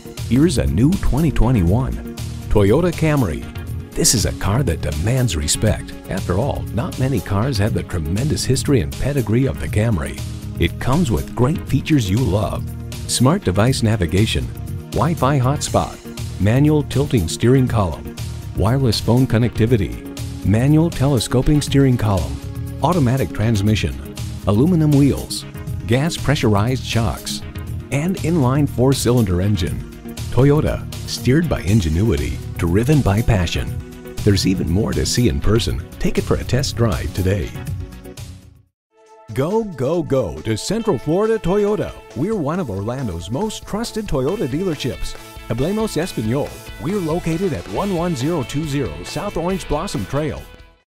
Here's a new 2021 Toyota Camry. This is a car that demands respect. After all, not many cars have the tremendous history and pedigree of the Camry. It comes with great features you love: smart device navigation, Wi-Fi hotspot, manual tilting steering column, wireless phone connectivity, manual telescoping steering column, automatic transmission, aluminum wheels, gas pressurized shocks, and inline 4-cylinder engine. Toyota, steered by ingenuity, driven by passion. There's even more to see in person. Take it for a test drive today. Go, go, go to Central Florida Toyota. We're one of Orlando's most trusted Toyota dealerships. Hablemos Espanol. We're located at 11020 South Orange Blossom Trail.